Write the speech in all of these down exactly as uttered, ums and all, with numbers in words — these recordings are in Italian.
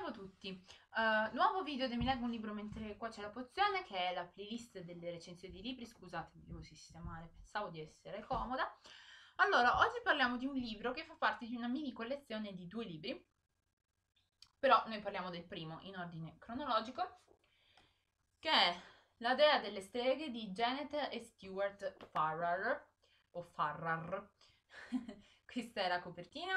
Salve a tutti, uh, nuovo video di Mi leggo un libro mentre qua c'è la pozione, che è la playlist delle recensioni di libri. Scusate, devo sistemare, pensavo di essere comoda. Allora, oggi parliamo di un libro che fa parte di una mini collezione di due libri, però noi parliamo del primo in ordine cronologico, che è La Dea delle streghe di Janet e Stuart Farrar, o Farrar. Questa è la copertina,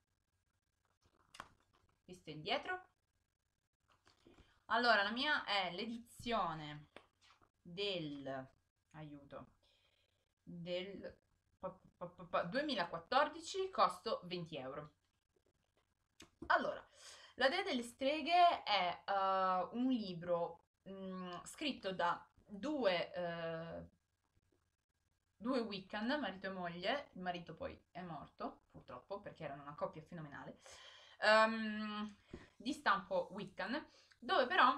questo è il dietro. Allora, la mia è l'edizione del, aiuto, del duemilaquattordici, costo venti euro. Allora, La Dea delle streghe è uh, un libro mh, scritto da due, uh, due Wiccan, marito e moglie. Il marito poi è morto, purtroppo, perché erano una coppia fenomenale, um, di stampo Wiccan, dove però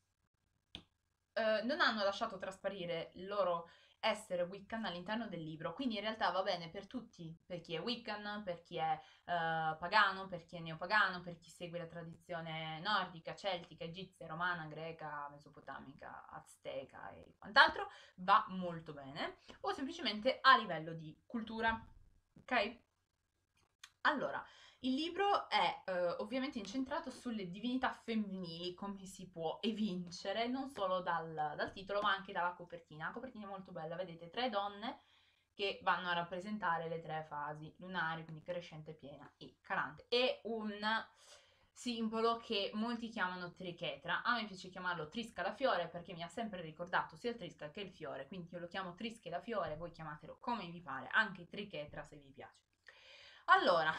eh, non hanno lasciato trasparire il loro essere Wiccan all'interno del libro, quindi in realtà va bene per tutti, per chi è Wiccan, per chi è eh, pagano, per chi è neopagano, per chi segue la tradizione nordica, celtica, egizia, romana, greca, mesopotamica, azteca e quant'altro, va molto bene, o semplicemente a livello di cultura, ok? Allora, il libro è eh, ovviamente incentrato sulle divinità femminili, come si può evincere, non solo dal, dal titolo, ma anche dalla copertina. La copertina è molto bella, vedete tre donne che vanno a rappresentare le tre fasi lunari, quindi crescente, piena e calante. È un simbolo che molti chiamano trichetra. A me piace chiamarlo trisca da fiore perché mi ha sempre ricordato sia il trisca che il fiore, quindi io lo chiamo trisca da fiore, voi chiamatelo come vi pare, anche trichetra se vi piace. Allora,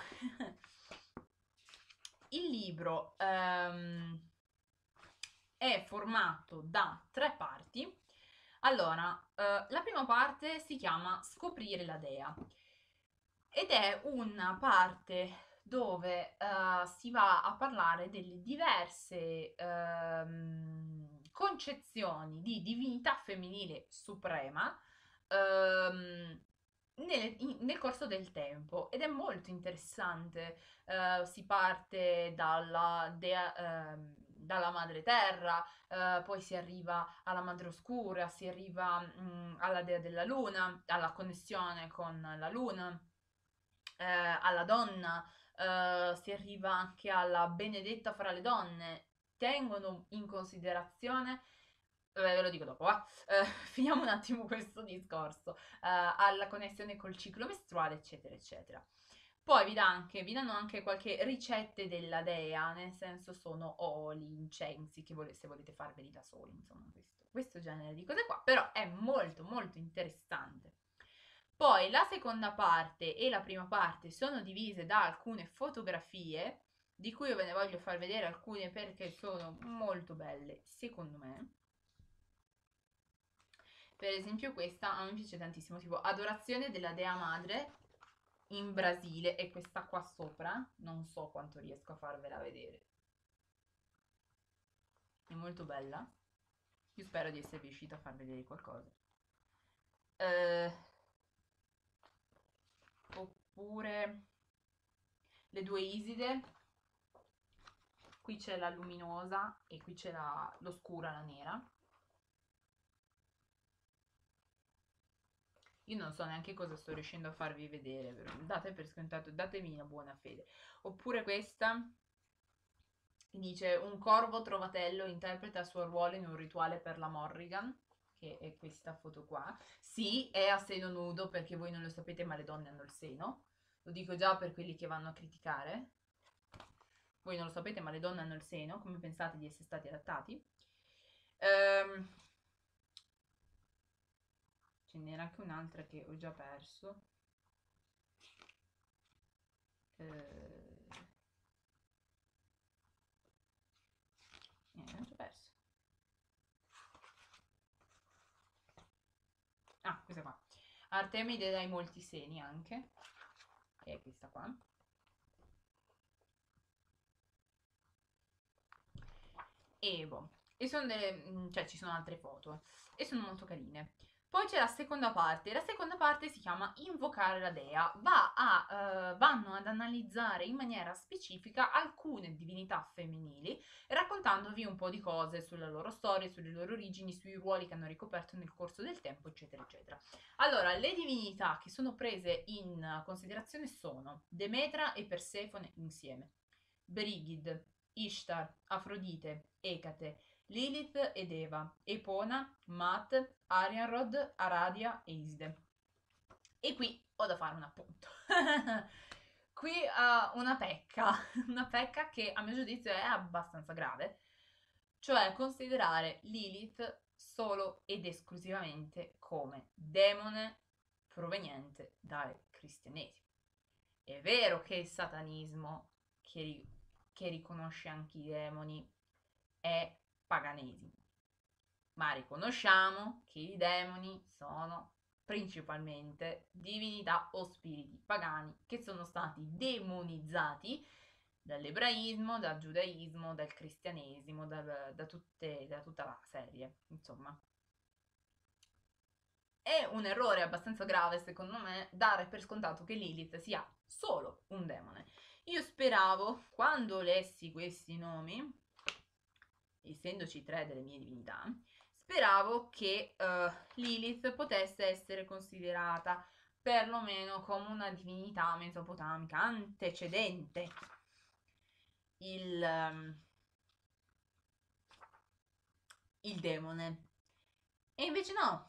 il libro ehm, è formato da tre parti. Allora, eh, la prima parte si chiama Scoprire la Dea ed è una parte dove eh, si va a parlare delle diverse ehm, concezioni di divinità femminile suprema ehm, nel, in- nel corso del tempo, ed è molto interessante. Eh, si parte dalla, dea, ehm, dalla madre terra, eh, poi si arriva alla madre oscura, si arriva mh, alla dea della luna, alla connessione con la luna, eh, alla donna, eh, si arriva anche alla benedetta fra le donne. Tengono in considerazione, eh, ve lo dico dopo, va? Eh, finiamo un attimo questo discorso, eh, alla connessione col ciclo mestruale, eccetera, eccetera. Poi vi, dà anche, vi danno anche qualche ricette della dea, nel senso sono oli, incensi, che vole, se volete farveli da soli, insomma, questo, questo genere di cose qua, però è molto molto interessante. Poi la seconda parte e la prima parte sono divise da alcune fotografie, di cui io ve ne voglio far vedere alcune perché sono molto belle, secondo me. Per esempio questa a me piace tantissimo, tipo Adorazione della Dea Madre in Brasile, e questa qua sopra, non so quanto riesco a farvela vedere. È molto bella. Io spero di essere riuscita a far vedere qualcosa. Eh, oppure le due Iside. Qui c'è la luminosa e qui c'è la, l'oscura, la nera. Io non so neanche cosa sto riuscendo a farvi vedere, però date per scontato, datemi una buona fede. Oppure questa, che dice: un corvo trovatello interpreta il suo ruolo in un rituale per la Morrigan, che è questa foto qua. Sì, è a seno nudo, perché voi non lo sapete, ma le donne hanno il seno. Lo dico già per quelli che vanno a criticare. Voi non lo sapete, ma le donne hanno il seno. Come pensate di essere stati adattati? Ehm, ce n'era anche un'altra che ho già perso. Eh, eh, l'ho già perso. Ah, questa qua. Artemide dai molti seni anche. E questa qua. E boh. E sono delle, cioè ci sono altre foto e sono molto carine. Poi c'è la seconda parte, la seconda parte si chiama Invocare la Dea, Va a, eh, vanno ad analizzare in maniera specifica alcune divinità femminili, raccontandovi un po' di cose sulla loro storia, sulle loro origini, sui ruoli che hanno ricoperto nel corso del tempo, eccetera, eccetera. Allora, le divinità che sono prese in considerazione sono Demetra e Persefone insieme, Brigid, Ishtar, Afrodite, Ecate, Lilith ed Eva, Epona, Mat, Arianrod, Aradia e Iside. E qui ho da fare un appunto. Qui uh, una pecca, una pecca che a mio giudizio è abbastanza grave, cioè considerare Lilith solo ed esclusivamente come demone proveniente dal cristianesimo. È vero che il satanismo, che, ri- che riconosce anche i demoni, è paganesimo, ma riconosciamo che i demoni sono principalmente divinità o spiriti pagani che sono stati demonizzati dall'ebraismo, dal giudaismo, dal cristianesimo, dal, da, tutte, da tutta la serie, insomma. È un errore abbastanza grave, secondo me, dare per scontato che Lilith sia solo un demone. Io speravo, quando lessi questi nomi, essendoci tre delle mie divinità, speravo che uh, Lilith potesse essere considerata perlomeno come una divinità mesopotamica antecedente il, um, il demone. E invece no.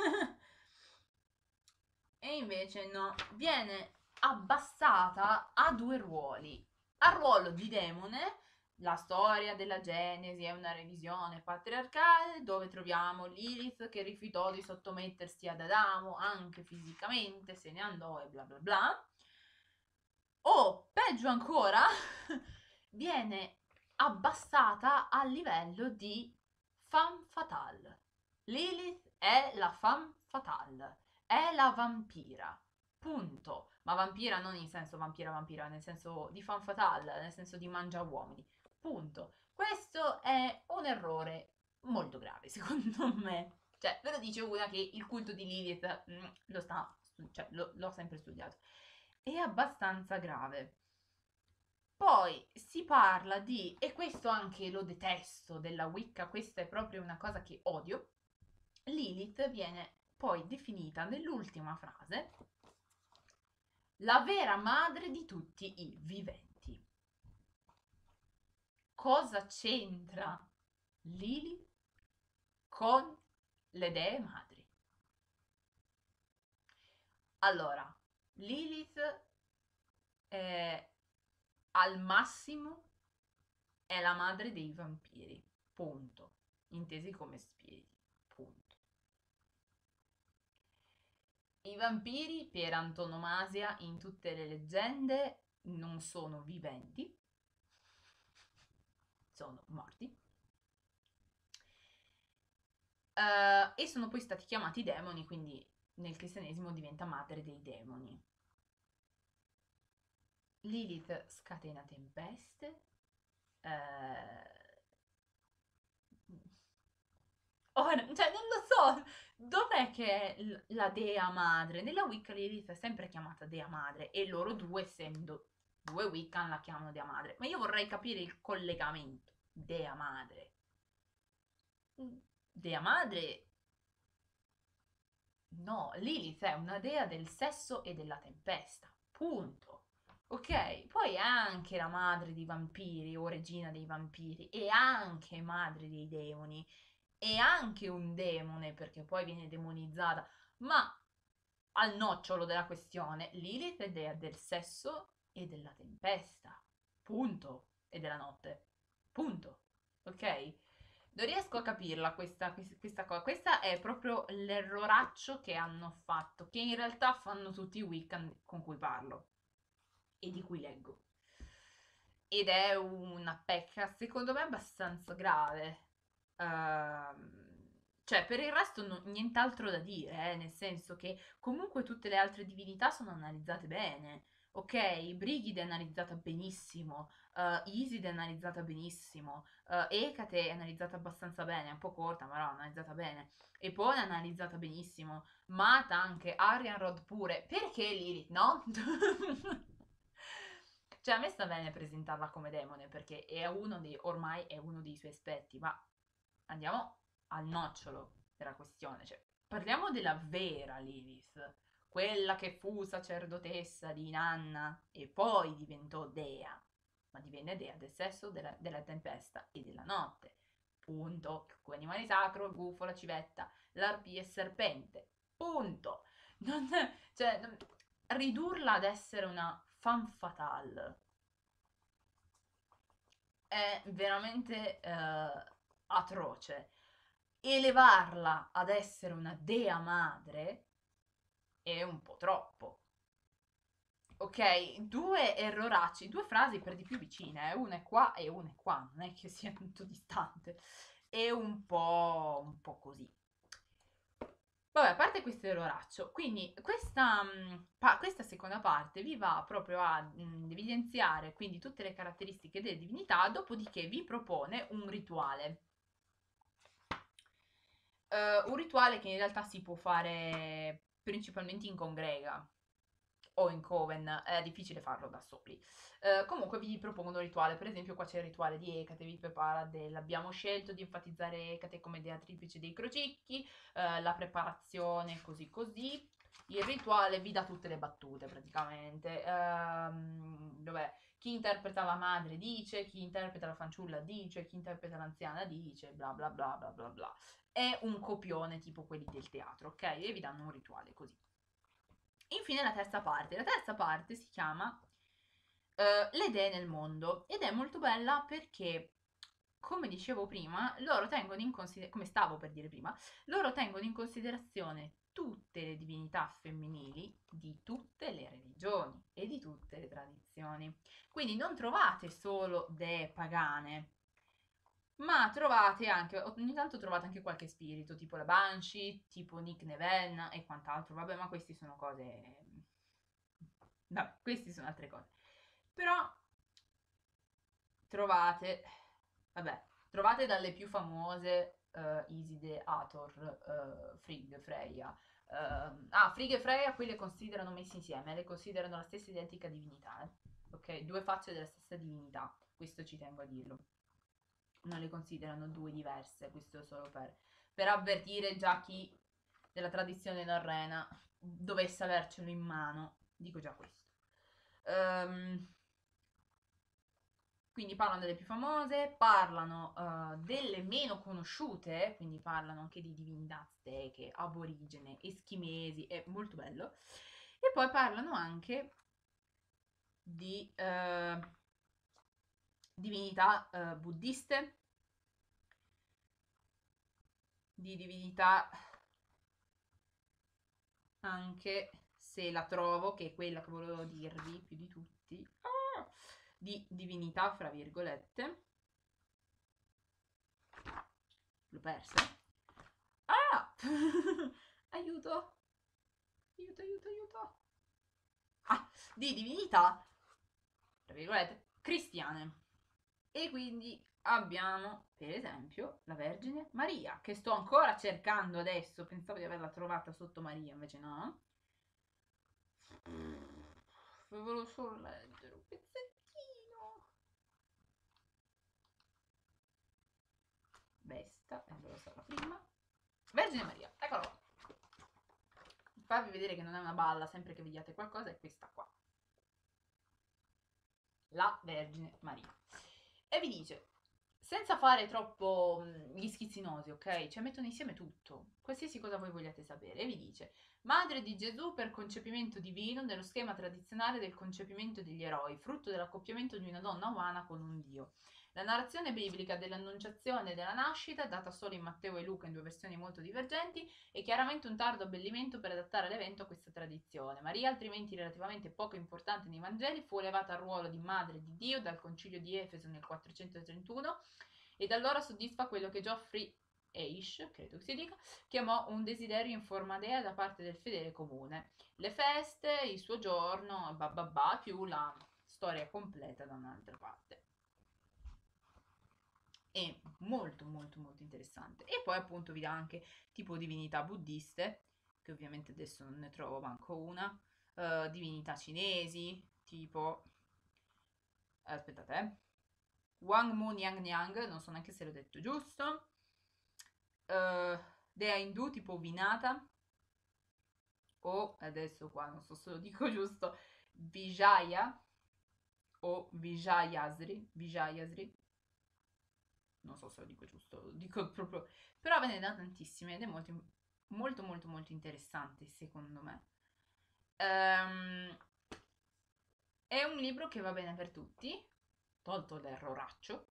E invece no, viene abbassata a due ruoli. Al ruolo di demone, la storia della Genesi è una revisione patriarcale dove troviamo Lilith che rifiutò di sottomettersi ad Adamo anche fisicamente, se ne andò e bla bla bla. O peggio ancora, viene abbassata a livello di femme fatale. Lilith è la femme fatale, è la vampira, punto. Ma vampira non in senso vampira vampira, nel senso di femme fatale, nel senso di mangia uomini, punto. Questo è un errore molto grave, secondo me. Cioè, ve lo dice una che il culto di Lilith mm, lo sta, cioè, lo, l'ho sempre studiato. È abbastanza grave. Poi si parla di, e questo anche lo detesto della Wicca, questa è proprio una cosa che odio, Lilith viene poi definita nell'ultima frase la vera madre di tutti i viventi. Cosa c'entra Lilith con le dee madri? Allora, Lilith è al massimo è la madre dei vampiri, punto, intesi come spiriti, punto. I vampiri, per antonomasia, in tutte le leggende, non sono viventi, sono morti. Uh, e sono poi stati chiamati demoni, quindi nel cristianesimo diventa madre dei demoni. Lilith scatena tempeste. Uh, Ora, cioè, non lo so, dov'è che è l- la dea madre? Nella Wicca Lilith è sempre chiamata dea madre e loro due, essendo due Wiccan, la chiamano dea madre. Ma io vorrei capire il collegamento. Dea madre. Dea madre... No, Lilith è una dea del sesso e della tempesta. Punto. Ok, poi è anche la madre dei vampiri o regina dei vampiri e anche madre dei demoni e anche un demone perché poi viene demonizzata, ma al nocciolo della questione Lilith è dea del sesso e della tempesta, punto, e della notte, punto, ok? Non riesco a capirla questa, questa cosa, questa è proprio l'erroraccio che hanno fatto, che in realtà fanno tutti i Wiccan con cui parlo e di cui leggo. Ed è una pecca, secondo me, abbastanza grave. Uh, cioè, per il resto no, nient'altro da dire, eh, nel senso che comunque tutte le altre divinità sono analizzate bene. ok? Brigide è analizzata benissimo, uh, Iside è analizzata benissimo, uh, Ecate è analizzata abbastanza bene, è un po' corta, ma no, è analizzata bene. Epona è analizzata benissimo, Mata anche, Arianrod pure, perché Lilith, no? Cioè, a me sta bene presentarla come demone, perché è uno dei, ormai è uno dei suoi aspetti, ma andiamo al nocciolo della questione, cioè, parliamo della vera Lilith, quella che fu sacerdotessa di Inanna e poi diventò dea, ma divenne dea del sesso, della, della tempesta e della notte. Punto. Con animale sacro, il gufo, la civetta, l'arpia e il serpente. Punto. Non, cioè, non- ridurla ad essere una femme fatale è veramente eh, atroce. Elevarla ad essere una dea madre è un po' troppo. Ok, due erroracci, due frasi per di più vicine, eh, una è qua e una è qua, non è che sia tutto distante. È un po', un po' così. Vabbè, a parte questo erroraccio, quindi questa, mh, pa- questa seconda parte vi va proprio a mh, evidenziare quindi tutte le caratteristiche delle divinità, dopodiché vi propone un rituale. Eh, un rituale che in realtà si può fare principalmente in congrega o in coven, è difficile farlo da soli. Eh, comunque vi propongo un rituale, per esempio qua c'è il rituale di Ecate, vi prepara del... abbiamo scelto di enfatizzare Ecate come dea triplice dei crocicchi, eh, la preparazione così così. Il rituale vi dà tutte le battute praticamente. Ehm, dov'è? Chi interpreta la madre dice, chi interpreta la fanciulla dice, chi interpreta l'anziana dice, bla bla bla bla bla bla. È un copione tipo quelli del teatro, ok? E vi danno un rituale così. Infine la terza parte. La terza parte si chiama eh, Le dee nel mondo ed è molto bella perché, come dicevo prima, loro tengono in considerazione, come stavo per dire prima, loro tengono in considerazione tutte le divinità femminili di tutte le religioni e di tutte le tradizioni. Quindi non trovate solo dee pagane, ma trovate anche, ogni tanto trovate anche qualche spirito, tipo la Banshee, tipo Nick Neven e quant'altro. Vabbè, ma questi sono cose... Vabbè, questi sono altre cose. Però trovate, vabbè, trovate dalle più famose uh, Iside, Hathor, uh, Frigg, Freya. Uh, ah, Frigg e Freya qui le considerano messi insieme, le considerano la stessa identica divinità, eh? Ok, due facce della stessa divinità, questo ci tengo a dirlo. Non le considerano due diverse, questo solo per, per avvertire già chi della tradizione norrena dovesse avercelo in mano. Dico già questo. Um, quindi parlano delle più famose, parlano uh, delle meno conosciute, quindi parlano anche di divinità azteche, aborigene, eschimesi, è molto bello. E poi parlano anche di uh, divinità uh, buddiste, di divinità anche se la trovo, che è quella che volevo dirvi più di tutti, ah, di divinità, fra virgolette. L'ho persa. Ah! Aiuto! Aiuto, aiuto, aiuto! Ah, di divinità, tra virgolette, cristiane. E quindi abbiamo, per esempio, la Vergine Maria, che sto ancora cercando adesso. Pensavo di averla trovata sotto Maria, invece no. Volevo solo leggere un pezzettino. Vesta, e allora sarà prima. Vergine Maria, eccolo qua. Farvi vedere che non è una balla, sempre che vediate qualcosa, è questa qua. La Vergine Maria. E vi dice, senza fare troppo mh, gli schizzinosi, ok? Cioè mettono insieme tutto, qualsiasi cosa voi vogliate sapere. E vi dice, madre di Gesù per concepimento divino nello schema tradizionale del concepimento degli eroi, frutto dell'accoppiamento di una donna umana con un dio. La narrazione biblica dell'annunciazione e della nascita, data solo in Matteo e Luca in due versioni molto divergenti, è chiaramente un tardo abbellimento per adattare l'evento a questa tradizione. Maria, altrimenti relativamente poco importante nei Vangeli, fu elevata al ruolo di madre di Dio dal concilio di Efeso nel quattrocentotrentuno e da allora soddisfa quello che Geoffrey Eish, credo che si dica, chiamò un desiderio in forma dea da parte del fedele comune. Le feste, il suo giorno, bababà, più la storia completa da un'altra parte. È molto molto molto interessante. E poi appunto vi dà anche tipo divinità buddiste, che ovviamente adesso non ne trovo manco una, eh, divinità cinesi, tipo... aspettate, eh. Wang Mu Niang Niang, non so neanche se l'ho detto giusto. Uh, dea indù tipo Vinata. O adesso qua non so se lo dico giusto, Vijaya o Vijayasri, Vijayasri. Non so se lo dico giusto, lo dico proprio, però ve ne dà tantissime ed è molto molto molto molto interessante secondo me. Um, è un libro che va bene per tutti, tolto l'erroraccio.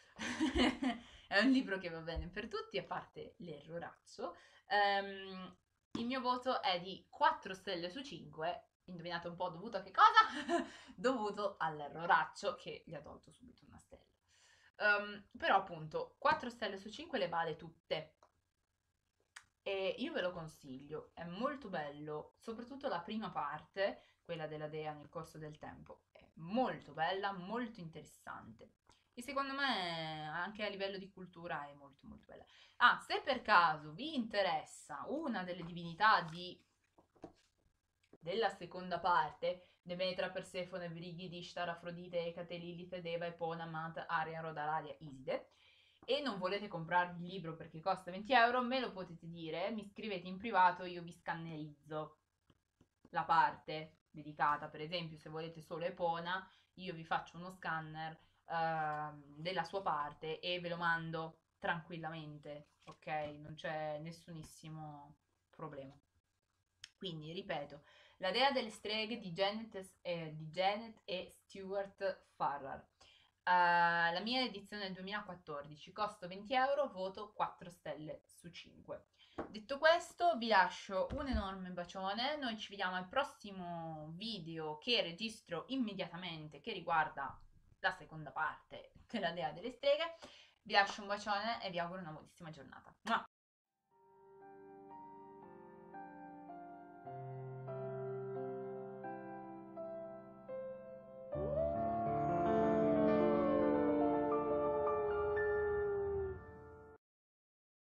È un libro che va bene per tutti, a parte l'erroraccio. Um, il mio voto è di quattro stelle su cinque. Indovinate un po' dovuto a che cosa? Dovuto all'erroraccio che gli ha tolto subito una stella. Um, però appunto quattro stelle su cinque le vale tutte. E io ve lo consiglio, è molto bello, soprattutto la prima parte, quella della dea nel corso del tempo, è molto bella, molto interessante. E secondo me anche a livello di cultura è molto molto bella. Ah, se per caso vi interessa una delle divinità di... della seconda parte, Demetra, Persefone, Brigidi, Ishtar, Afrodite, Ecate, Lilith, Deva, Epona, Mant, Aria, Rodalaria, Iside, e non volete comprare il libro perché costa venti euro, me lo potete dire, mi scrivete in privato, io vi scannerizzo la parte dedicata. Per esempio, se volete solo Epona, io vi faccio uno scanner uh, della sua parte e ve lo mando tranquillamente, ok? Non c'è nessunissimo problema. Quindi, ripeto, La dea delle streghe di Janet e, di Janet e Stuart Farrar. Uh, la mia edizione del duemilaquattordici, costo venti euro, voto quattro stelle su cinque. Detto questo, vi lascio un enorme bacione, noi ci vediamo al prossimo video che registro immediatamente, che riguarda la seconda parte della dea delle streghe. Vi lascio un bacione e vi auguro una buonissima giornata.